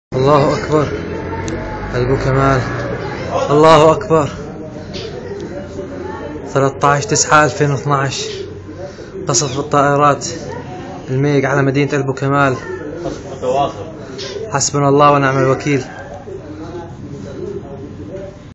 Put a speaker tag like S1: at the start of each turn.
S1: الله أكبر. أبو كمال. الله أكبر. 13/9/2012 قصف الطائرات الميج على مدينة أبو كمال. حسبنا الله ونعم الوكيل.